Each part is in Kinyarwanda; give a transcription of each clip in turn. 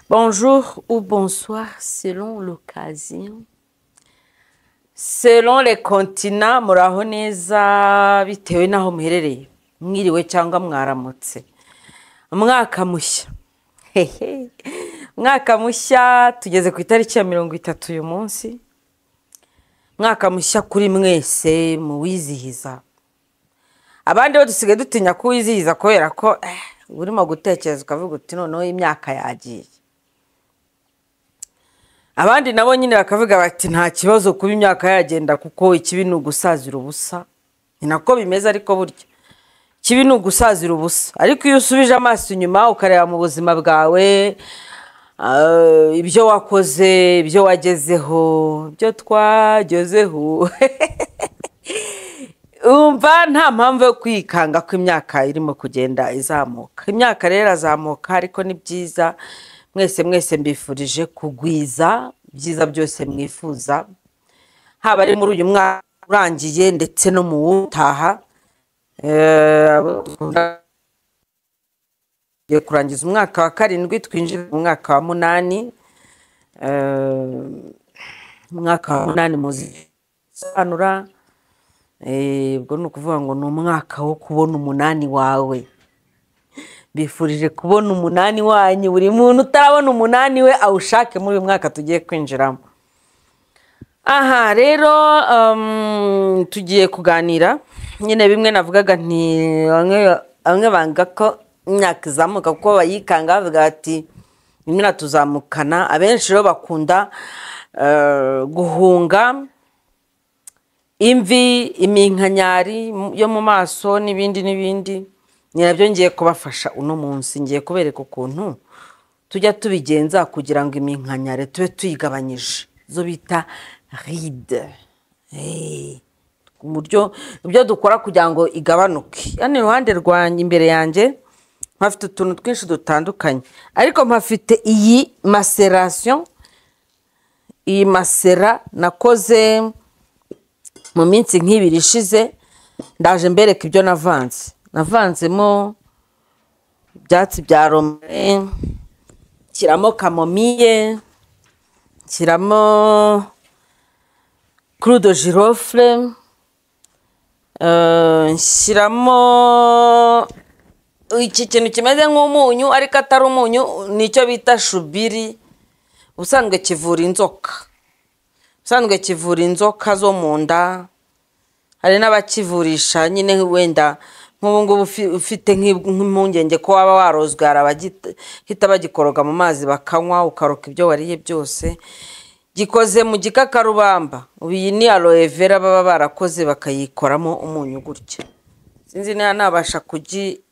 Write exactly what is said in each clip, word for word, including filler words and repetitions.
Bonjour ou bonsoir selon l'occasion. Selon les continents, muraho neza bitewe naho muherereye. Mwiriwe cyangwa mwaramutse. Umwaka mushya. Hehe. Mwaka mushya tugeze ku itariki ya mirongo itatu uyu munsi. Mwaka mushya kuri mwese muwizihiza. Abandi bo dusigaye dutinya kuwizihiza kubera ko eh, urimo gutekereza ukavuga uti noneho imyaka yagiye. Abandi nabo nyine bakavuga bati nta kibazo kuba imyaka yagenda kuko ikibi ni ugusazira ubusa. Ni nako bimeze ariko burya. Ikibi ni ugusazira ubusa. Ariko iyo usubije amaso inyuma ukareba mu buzima bwawe uh, ibyo wakoze, ibyo wagezeho, ibyo twagezeho. Umva nta mpamvu yo kwikanga ko imyaka irimo kugenda izamuka. Imyaka rero azamuka ariko ni byiza. Mwese mwese mbifurije kugwiza byiza byose mwifuza. Haba ari muri uyu mwaka urangiye ndetse no mu wutaha. Tugiye kurangiza umwaka wa karindwi twinjira mu mwaka wa munani. Umwaka wa munani muzisanura. Ubwo ni ukuvuga ngo ni umwaka wo kubona umunani wawe. Bifurije kubona umunani wanyu. Buri muntu utarabona umunani we awushake muri uyu mwaka tugiye kwinjiramo. Aha rero um, tugiye kuganira nyine bimwe navugaga nti bamwe banga ko imyaka izamuka kuko bayikanga bavuga bati imyaka tuzamukana. Abenshi rero bakunda uh, guhunga imvi, iminkanyari yo mu maso n'ibindi n'ibindi. Ni nabyo ngiye kubafasha uno munsi. Ngiye kubereka ukuntu tujya tubigenza kugira ngo iminkanyare tube tuyigabanyije, zo bita ride. Eh, uburyo ibyo dukora kugira ngo igabanuke. Yani iruhande rwanjye imbere yanjye mpafite utuntu twinshi dutandukanye, ariko mpafite iyi maceration. Iyi masera nakoze mu minsi nk'ibiri ishize. Ndaje mbereka ibyo navanze. Navanzemo ibyatsi bya romare, nshyiramo kamomille, nshyiramo clou de girofle, nshyiramo iki kintu kimeze nk'umunyu ariko atari umunyu, nicyo bita shubiri. Ubusanzwe kivura inzoka. Ubusanzwe kivura inzoka zo mu nda. Hari n'abakivurisha nyine wenda nk'ubu ngubu ufite nk'impungenge ko waba warozwe, hita bagikoroga mu mazi bakanywa ukaroka ibyo wariye byose. Gikoze mu gikakarubamba. Ubu iyi ni aloe vera baba barakoze bakayikoramo umunyu gutya. Sinzi niba nabasha kugi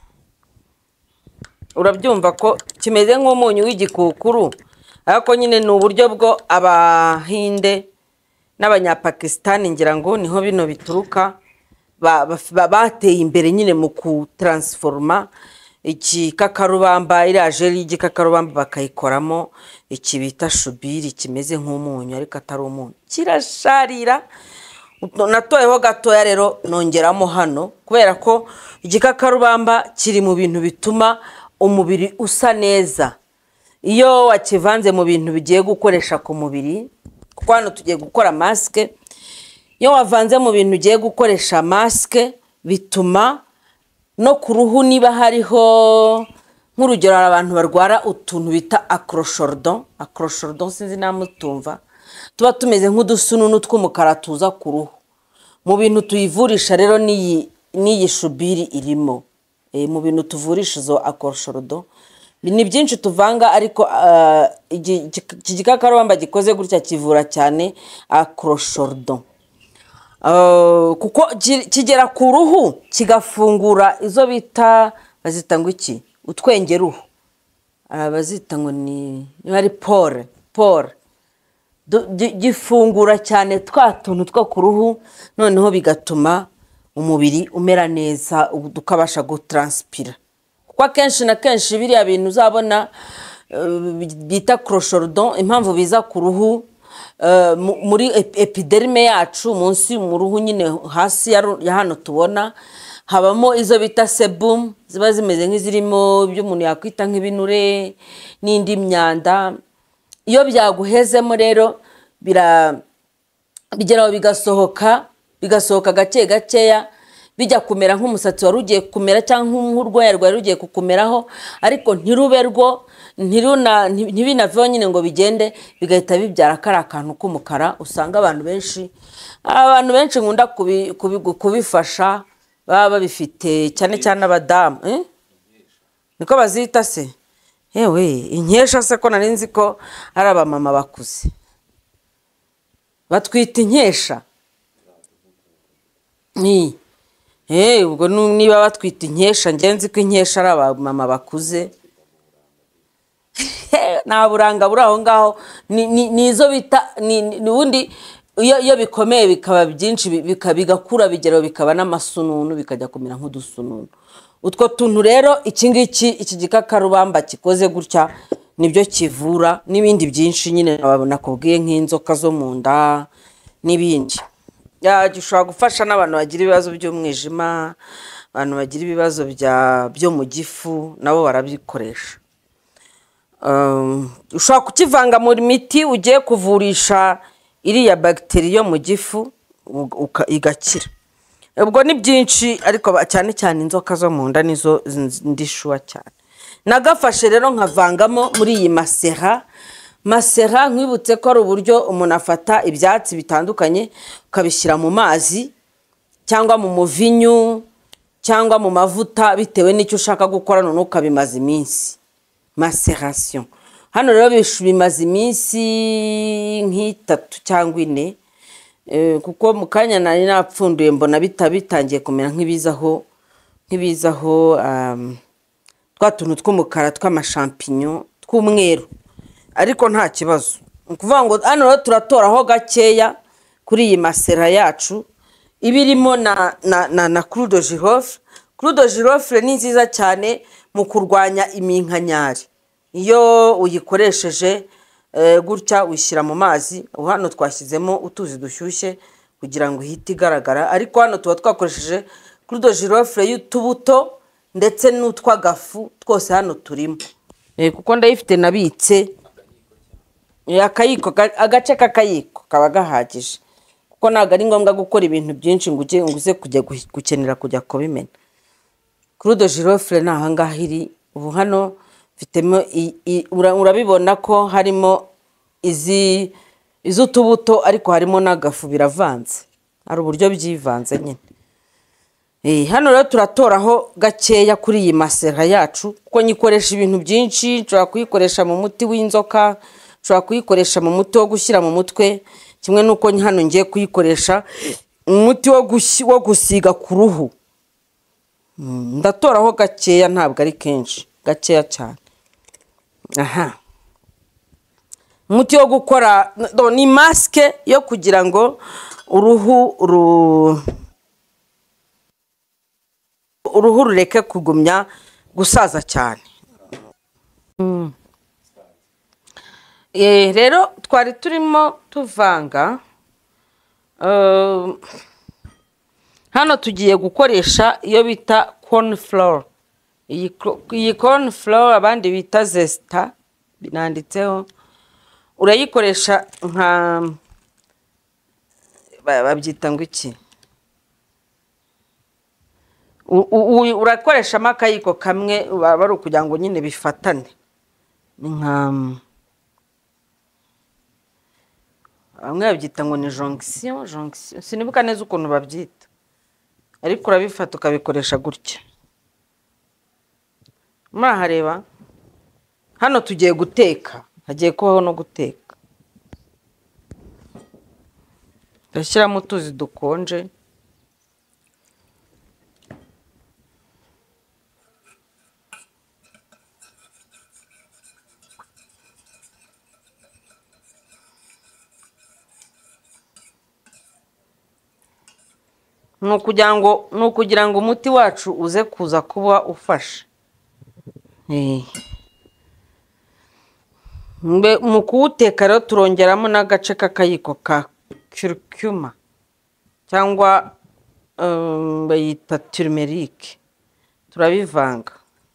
urabyumva ko kimeze nk'umunyu w'igikukuru, ariko nyine ni uburyo bwo Abahinde n'Abanyapakistani ngira ngo niho bino bituruka. Bateye imbere nyine mu kutransforma igikakarubamba, iriya jeli y'igikakarubamba bakayikoramo iki bita shubiri kimeze nk'umunyu ariko atari umunyu. Kirasharira. Natoyeho gatoya rero nongeramo hano kubera ko igikakarubamba kiri mu bintu bituma umubiri usa neza. Iyo wakivanze mu bintu bigiye gukoresha ku mubiri, kuko hano tugiye gukora maske. Iyo wavanze mu bintu ugiye gukoresha maske bituma no ku ruhu niba hariho nk'urugero abantu barwara utuntu bita acrochordon. Acrochordon sinzi namutumva. Tuba tumeze nk'udusununu tw'umukara tuza ku ruhu. Mu bintu tuyivurisha rero n'iyi n'iyi shubiri irimo. E, mu bintu tuvurisha izo acrochordon ni byinshi tuvanga, ariko uh, iki gikakarubamba gikoze gutya kivura cyane acrochordon. Uh, kuko kigera ku ruhu kigafungura izo bita bazita ngo iki utwengeruhu. Abazita ngo ni ari pore pore. Gifungura cyane twa tuntu two ku ruhu, noneho bigatuma umubiri umera neza ukabasha gutranspira. Kuko kenshi na kenshi biriya bintu uzabona uh, bita acrochordon impamvu biza ku ruhu Uh, muri epiderme yacu munsi mu ruhu nyine hasi ya hano tubona habamo izo bita sebum ziba zimeze nk'izirimo ibyo umuntu yakwita nk'ibinure n'indi myanda. Iyo byaguhezemo rero bigeraho bigasohoka bigasohoka gake gakeya, bijya kumera nk'umusatsi wari ugiye kumera cyangwa nk'urwaya rwari rugiye kukumeraho, ariko ntirube rwo ntibinaveho nyine ngo bigende, bigahita bibyara kari akantu k'umukara. Usanga abantu benshi abantu benshi nkunda kubifasha baba babifite, cyane cyane abadamu, niko bazita se. Yewe inkesha se ko nari nzi ko ari abamama bakuze batwita inkesha. Ni eh ubwo niba batwita inkesha, ngenzi ko inkesha ari abamama bakuze. Nta buranga buri aho ngaho, nizo bita n'ubundi iyo bikomeye bikaba byinshi bigakura bigeraho bikaba n'amasununu, bikajya kumera nk'udusununu. Utwo tuntu rero iki ngiki iki gikakarubamba kikoze gutya nibyo kivura, n'ibindi byinshi nyine nakubwiye nk'inzoka zo mu nda n'ibindi. Gishobora gufasha n'abantu bagira ibibazo by'umwijima, abantu bagira ibibazo byo mu gifu, nabo barabikoresha. Ushobora kukivanga mu miti ugiye kuvurisha iriya bagiteri yo mu gifu igakira. Ubwo ni byinshi, ariko cyane cyane inzoka zo mu nda nizo ndishuwa cyane. Nagafashe rero nkavangamo muri iyi masera. Masera nkwibutse ko ari uburyo umuntu afata ibyatsi bitandukanye ukabishyira mu mazi cyangwa mu muvinyu cyangwa mu mavuta, bitewe n'icyo ushaka gukora, none ukabimaza iminsi. Maceration hano rero bimaze iminsi nk'itatu cyangwa ine, kuko mu kanya nari napfunduye mbona bitangiye kumera nk'ibizaho nk'ibizaho twa tuntu tw'umukara tw'amashampinyo tw'umweru, ariko nta kibazo. Ukuvuga ngo hano rero turatoraho gakeya kuri iyi masera yacu ibirimo na na na clou de girofle. Clou de girofle ni nziza cyane mu kurwanya iminkanyari. Iyo uyikoresheje gutya wishyira mu mazi, hano twashyizemo utuzi dushyushye kugira ngo ihite igaragara, ariko hano tuba twakoresheje clou de girofle y'utubuto ndetse n'utwagafu twose hano turimo, kuko ndayifite nabitse akayiko, agace k'akayiko kaba gahagije, kuko ntabwo ari ngombwa gukora ibintu byinshi ngo uze kujya gukenera kujya kubimena. Clou de girofle ni aha ngaha iri. Ubu hano mfitemo urabibona ko harimo izi iz'utubuto, ariko harimo n'agafu, biravanze, hari uburyo byivanze nyine. Hano rero turatoraho gakeya kuri iyi masera yacu, kuko nyikoresha ibintu byinshi. Nshobora kuyikoresha mu muti w'inzoka, nshobora kuyikoresha mu muti wo gushyira mu mutwe, kimwe n'uko hano ngiye kuyikoresha umuti wo gusiga ku ruhu. Ndatoraho gakeya, ntabwo ari kenshi, gakeya cyane. Aha, umuti wo gukora ni maske yo kugira ngo uruhu uruhu rureke kugumya gusaza cyane. Rero twari turimo tuvanga, hano tugiye gukoresha iyo bita corn flour. Iyi corn flour abandi bita zesta, binanditseho. Urayikoresha nka babyita ngo iki, urakoresha akayiko kamwe, bari kugira ngo nyine bifatane. Nka bamwe babyita ngo ni jonction jonction, sinibuka neza ukuntu babyita, ariko urabifata ukabikoresha gutya. Murahareba hano tugiye guteka, hagiye kubaho no guteka. Ndashyiramo utuzi dukonje. Nukugira ngo nukugira ngo umuti wacu uze kuza kuba ufashe. Mu kuwuteka rero turongeramo n'agace k'akayiko ka curcuma cyangwa um, bayita turmeric, turabivanga.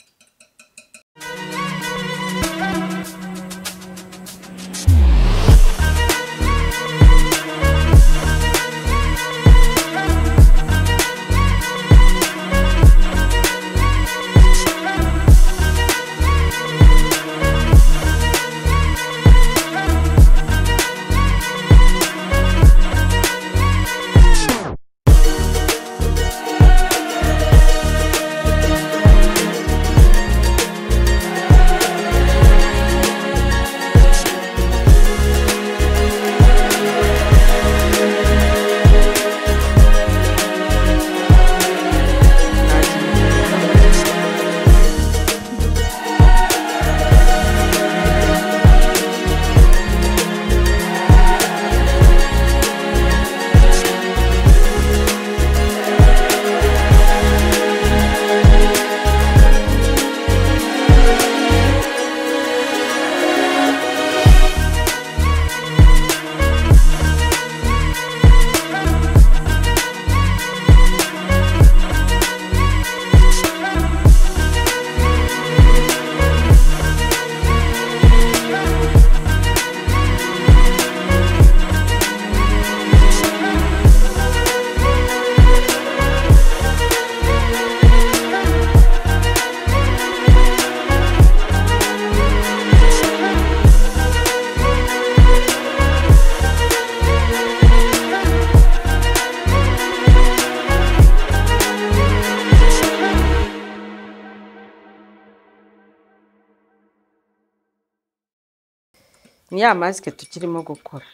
Ni ya masike tukirimo gukora,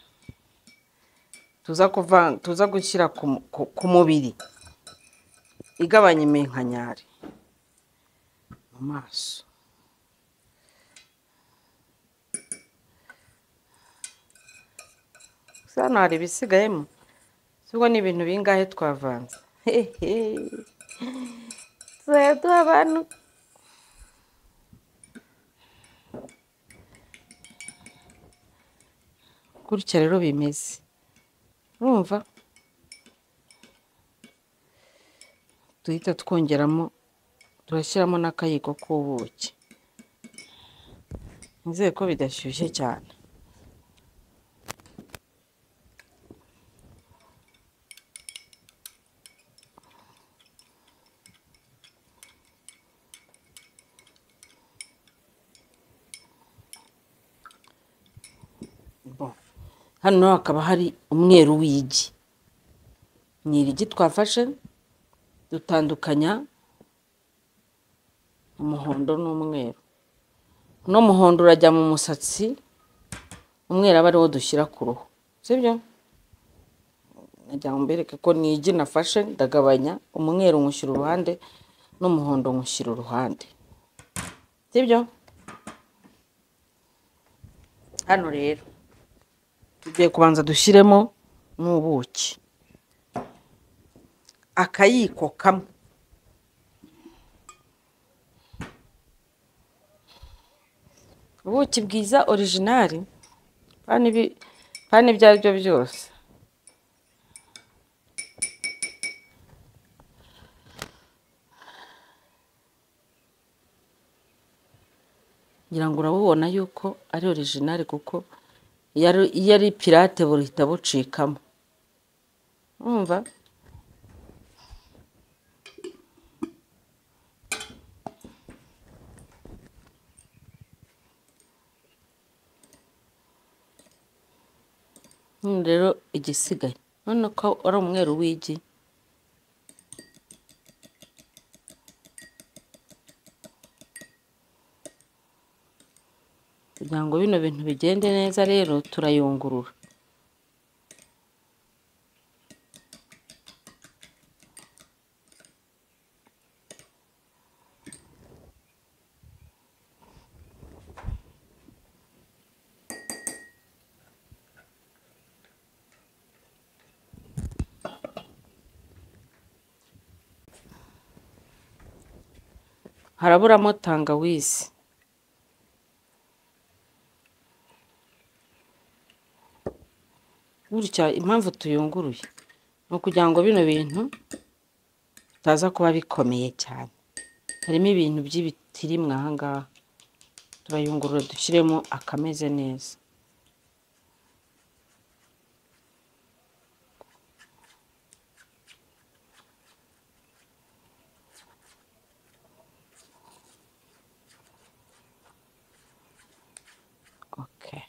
tuza kuva tuza gushyira ku mubiri, igabanya iminkanyari mu maso. Hano hari ibisigayemo, sibwo ni ibintu bingahe twavanze. Tuzajya duha abantu gutya rero bimeze, urumva? Duhita twongeramo, turashyiramo n'akayiko k'ubuki. Nizeye ko bidashyushye cyane. Hano hakaba hari umweru w'igi. Ni irigi twafashe dutandukanya umuhondo n'umweru. No muhondo urajya mu musatsi, umweru aba ariwo dushyira ku ruhu, sibyo? Najya mbereke ko ni igi nafashe ndagabanya, umweru nkushyira uruhande n'umuhondo nkushyira uruhande, sibyo? Hano rero tugiye kubanza dushyiremo n'ubuki, akayiko kamwe. Ubuki bwiza original, pani pani ibyo ari byo byose. Ngira ngo urabubona yuko ari original, kuko iyo ari pirate buhita bucikamo, urumva? Rero igisigaye none ko ari umweru w'igi, kugira ngo bino bintu bigende neza rero turayungurura. Haraburamo tangawizi. Gutya impamvu tuyunguruye ni ukugira ngo bino bintu bitaza kuba bikomeye cyane. Harimo ibintu by'ibitirimwa aha ngaha, turayungurura dushyiremo akameze neza. Okay.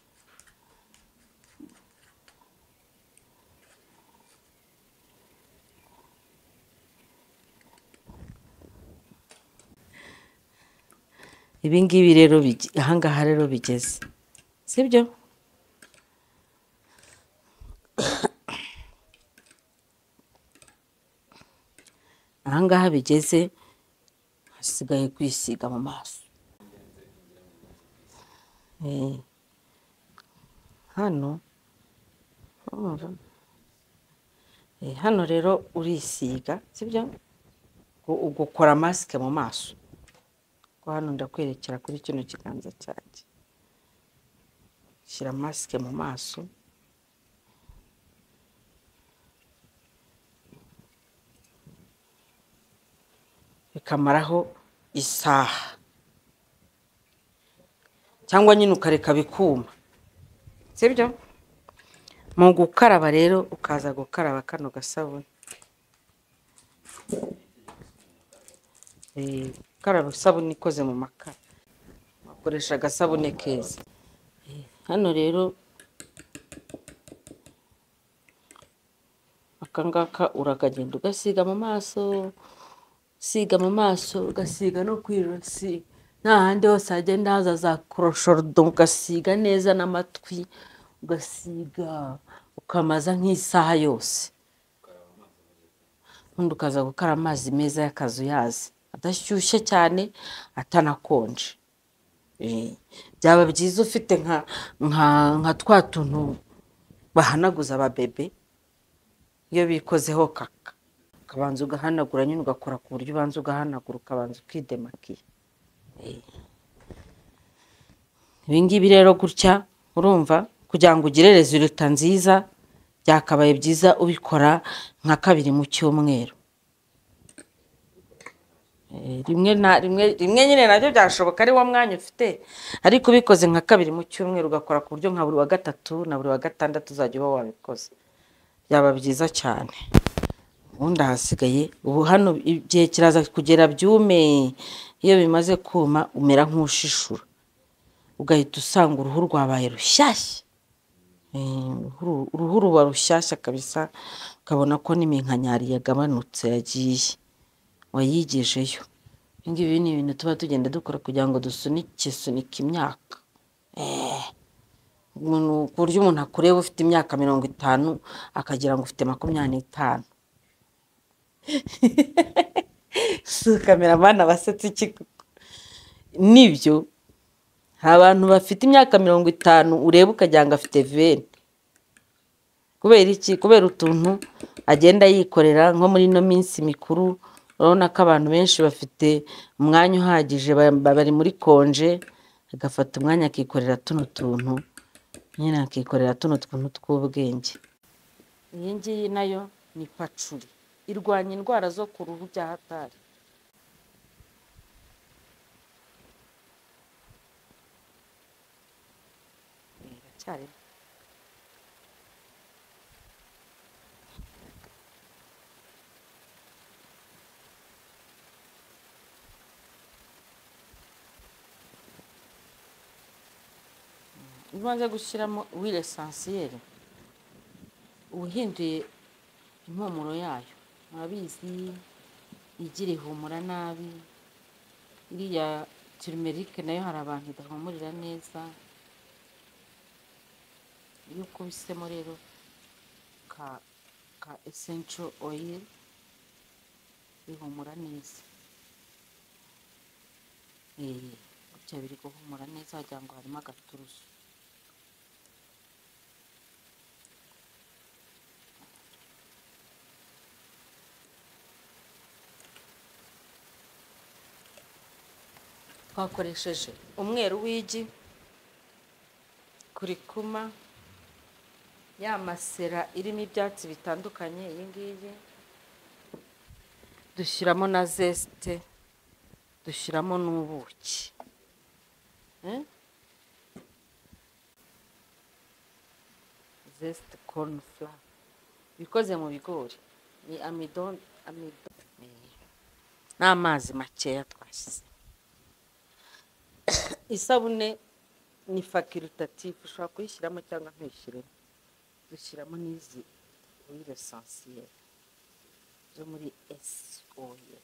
Ibi ngibi rero aha ngaha rero bigeze, sibyo? Aha ngaha bigeze, hasigaye kwisiga mu maso. Hano hano rero urisiga, sibyo? Ugukora masike mu maso. Hano ndakwerekera kuri kino kiganza cyanjye. Shyira masike mu maso. Bikamaraho isaha. Cyangwa nyine ukareka bikuma. Sibyo? Mu gukaraba rero ukaza gukaraba kano gasabune. Eh, karaba isabune ikoze mu makara. Wakoresha agasabune keza. Hano rero akangaka urakagenda ugasiga mu maso, siga mu maso, ugasiga no kwirosi. N'ahandi hose hagenda haza za kroshordo, ugasiga neza n'amatwi, ugasiga ukamaza nk'isaha yose. Ubundi ukaza gukara amazi meza y'akazuyazi, adashyushye cyane atanakonje. Byaba byiza ufite nka nka twa tuntu bahanaguza ababebe iyo bikozeho kaka, ukabanza ugahanagura nyine ugakora ku buryo ubanza ugahanagura ukabanza ukidemakiye. Ibi ngibi rero gutya urumva, kugira ngo ugire resulta nziza byakabaye byiza ubikora nka kabiri mu cyumweru. Rimwe na rimwe rimwe nyine nabyo byashoboka ari wo mwanya ufite, ariko ubikoze nka kabiri mu cyumweru ugakora ku buryo nka buri wa gatatu na buri wa gatandatu uzajya uba wabikoze, byaba byiza cyane. Ubundi ahasigaye ubu hano igihe kiraza kugera byume, iyo bimaze kuma umera nk'ushishura, ugahita usanga uruhu rwabaye rushyashya. Uruhu ruba rushyashya kabisa, ukabona ko n'iminkanyari yagabanutse yagiye wayigejeyo. Ngibi ni ibintu tuba tugenda dukora kugira ngo dusunike sunike imyaka. Umuntu ku buryo umuntu akureba ufite imyaka mirongo itanu akagira ngo ufite makumyabiri n'itanu. Si kameramani abasetse iki? Nibyo, hari abantu bafite imyaka mirongo itanu ureba ukagira ngo afite veni. Kubera iki? Kubera utuntu agenda yikorera nko muri no minsi mikuru. Urabona ko abantu benshi bafite umwanya uhagije, bari muri konje, agafata umwanya akikorera tuno tuntu, nyine akikorera tuno tuntu tw'ubwenge. Iyi ngiyi nayo ni pacuri, irwanya indwara zo ku ruhu bya hatari. Iracyari ubanza gushyiramo huile essentielle, uhinduye impumuro yayo. Murabizi igira ihumura nabi, iriya turmeric nayo hari abantu idahumurira neza. Iyo ukubisemo rero ka ka essential oil bihumura neza. Eh, gutya biri guhumura neza wagira ngo harimo agaturusu. Twakoresheje umweru w'igi, kurikuma, ya masera irimo ibyatsi bitandukanye, iyi ngiyi dushyiramo na zeste, dushyiramo n'ubuki. Eh? Zeste corn flour bikoze mu bigori, ni amidon amidon n'amazi makeya twashyize. Isabune ni facultative, ushobora kuyishyiramo cyangwa ntuyishyiremo. Dushyiramo n'izi huile essentielle zo muri S oil.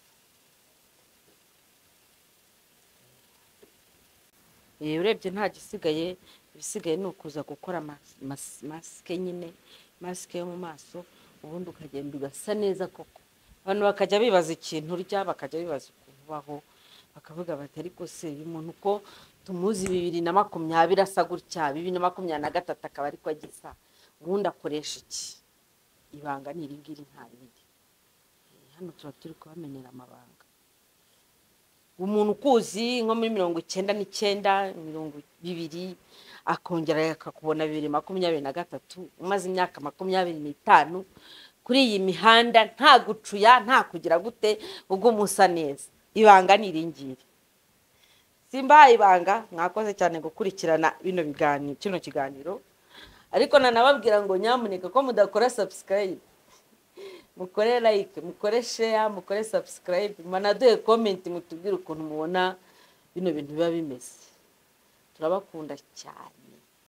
Eh, urebye nta gisigaye, ibisigaye ni ukuza gukora masike nyine, masike yo mu maso, ubundi ukagenda ugasa neza koko. Abantu bakajya bibaza ikintu urya, bakajya bibaza ukuntu ubaho, bakavuga bati ariko se uyu muntu ko tumuzi bibiri na makumyabiri asa gutya, bibiri na makumyabiri na gatatu akaba ariko agisa, ubundi akoresha iki? Ibanga ni iri ngiri nta rindi. Hano tuba turi kubamenera amabanga. Umuntu ukuzi nko muri mirongo icyenda n'icyenda, mirongo bibiri, akongera akakubona bibiri makumyabiri na gatatu, umaze imyaka makumyabiri n'itanu kuri iyi mihanda, nta gucuya, nta kugira gute, ubwo musa neza. Ibanga ni iri ngiri. Simba ibanga, mwakoze cyane gukurikirana bino biganiro, kino kiganiro. Ariko nanababwira ngo nyamuneka ko mudakora subscribe, mukore like, mukore share, mukore subscribe, manaduhe comment mutubwire ukuntu mubona bino bintu biba bimeze. Turabakunda cyane.